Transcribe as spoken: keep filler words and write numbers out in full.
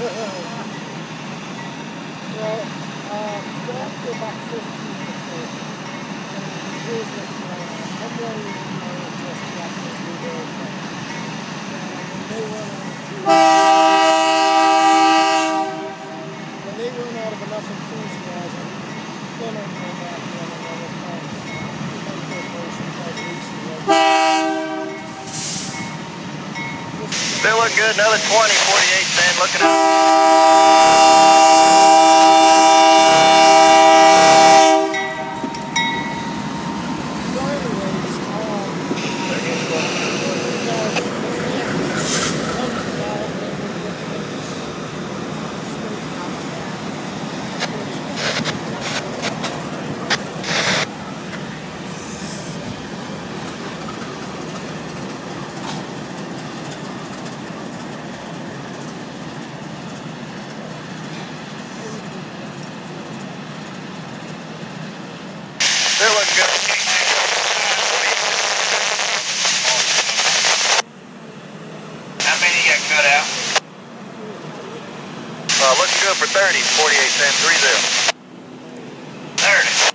Well, uh, go up to about fifteen or so. And here's what's going on. I'm going to know just what to do there. And when they run out, when they run out of enough enthusiasm, then I'm going back in another time. My corporation tried to lease the road. Still look good. Another twenty, forty-eight cent. Looking at. So anyways, um, Still look good. How many you got cut out? Uh, looking good for thirty, forty-eight cents, three zero. thirty.